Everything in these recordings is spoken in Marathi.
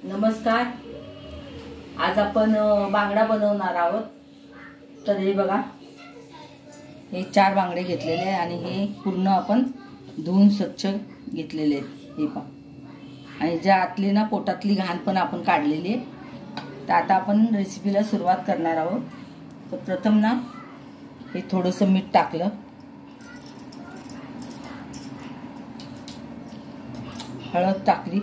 नमस्कार। आज आपण बांगडा बनवणार आहोत। तर हे बघा, हे 4 बांगडे घेतलेले आहे आणि हे पूर्ण आपण धुवून स्वच्छ घेतलेले आहेत। हे पहा, आणि ज्या आतली ना पोटातली घाण पण आपण काढलेली आहे। तर आता आपण रेसिपीला सुरुवात करणार आहोत। तर प्रथम ना हे थोडंसं मीठ टाकलं, हळद टाकली,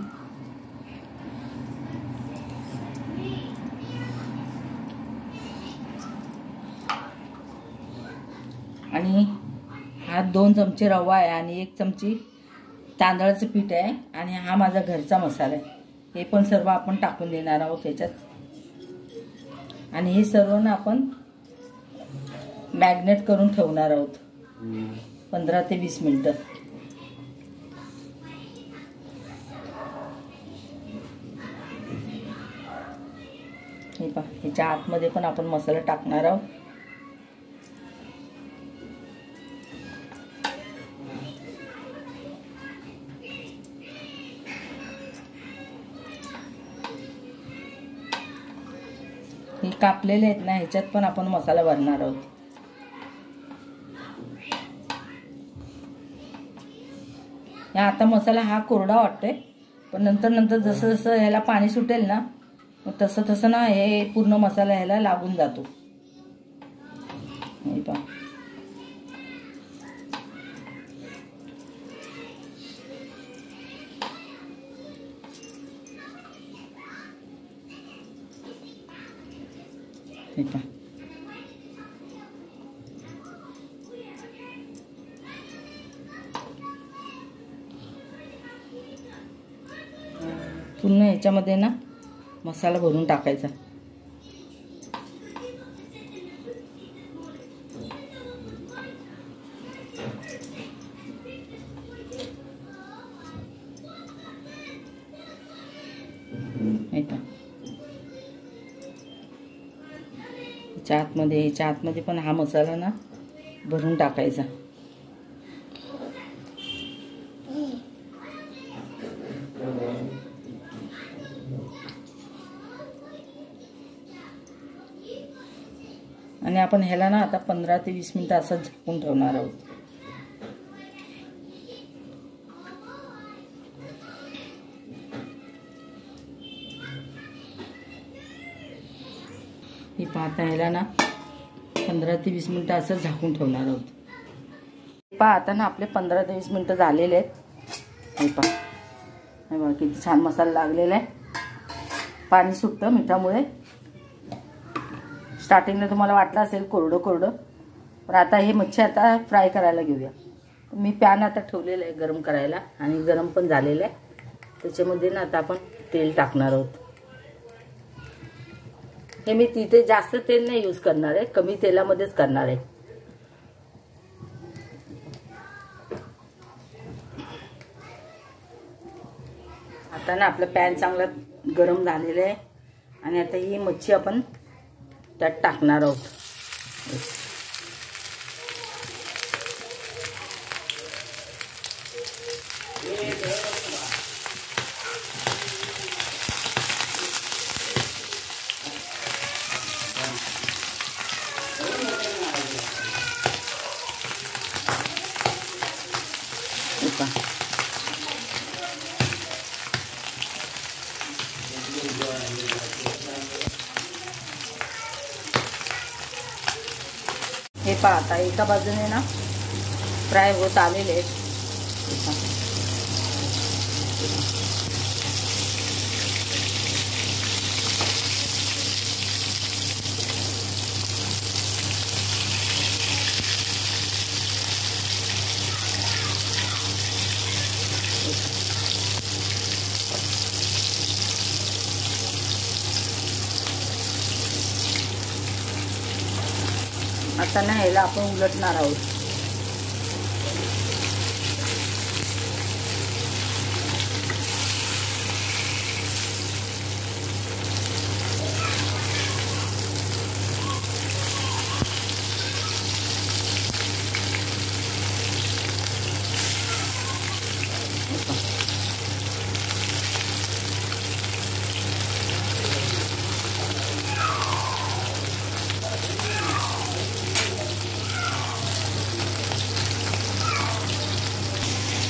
आणि हा 2 चमचे रवा आहे आणि 1 चमची तांदळाचं पीठ आहे आणि हा माझा घरचा मसाला आहे। हे पण सर्व आपण टाकून देणार आहोत त्याच्यात, आणि हे सर्व ना आपण मॅग्नेट करून ठेवणार आहोत 15 ते 20 मिनिटं। हे पहा, ह्याच्या आतमध्ये पण आपण मसाला टाकणार आहोत। हे कापलेले आहेत ना, ह्याच्यात पण आपण मसाला भरणार आहोत। या आता मसाला हा कोरडा वाटतोय, पण नंतर जसं जसं ह्याला पाणी सुटेल ना, तसं तसं ना हे पूर्ण मसाला ह्याला लागून जातो। हे पहा, हे पहा, पूर्ण ह्याच्यामध्ये ना मसाला भरून टाकायचा। ह्याच्या आतमध्ये पण हा मसाला ना भरून टाकायचा। आणि आपण ह्याला ना आता 15 ते 20 मिनिटं असं झाकून ठेवणार आहोत। हे पाहता, ह्याला ना 15 ते 20 मिनिटं असं झाकून ठेवणार आहोत। पहा, आता ना आपले 15 ते 20 मिनिटं झालेले आहेत। हे पहा, हे बघा किती छान मसाला लागलेला आहे। पाणी सुटतं मिठामुळे। स्टार्टिंगला तुम्हाला वाटलं असेल कोरडं, पण आता हे मच्छी आता फ्राय करायला घेऊया। मी पॅन आता ठेवलेला आहे गरम करायला, आणि गरम पण झालेलं आहे। त्याच्यामध्ये ना आता आपण तेल टाकणार आहोत। हे मी तिथे जास्त तेल नाही यूज करणार आहे, कमी तेलामध्येच करणार आहे। आता ना आपलं पॅन चांगला गरम झालेलं आहे, आणि आता ही मच्छी आपण त्यात टाकणार आहोत। हे पहा, आता एका बाजूने ना फ्राय होत आलेले आहेत। आता ना ह्याला आपण उलटणार आहोत।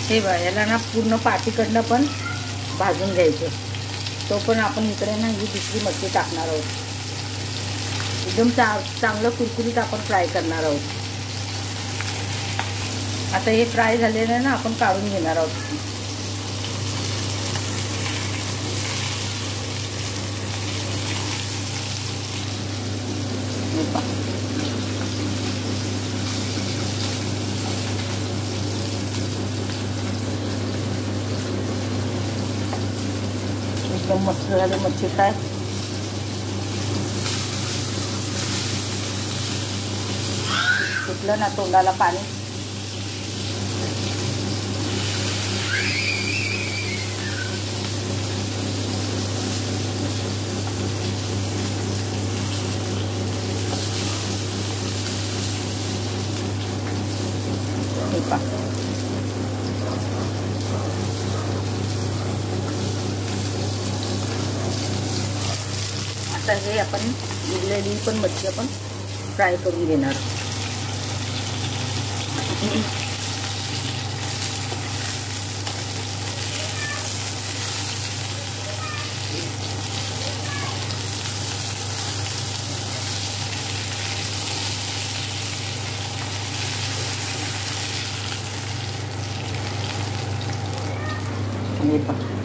हे बघा, याला ना पूर्ण पाठीकडनं पण भाजून घ्यायचं. तो पण आपण इकडे ना ही दुसरी मच्छी टाकणार आहोत. एकदम चांगलं कुरकुरीत आपण फ्राय करणार आहोत. आता हे फ्राय झालेलं ना आपण काढून घेणार आहोत. एकदम मस्त झाले मच्छी फ्राय. सुटलं ना तोंडाला पाणी. आता हे आपण उरलेली पण मच्छी आपण फ्राय करून घेणार. हे पहा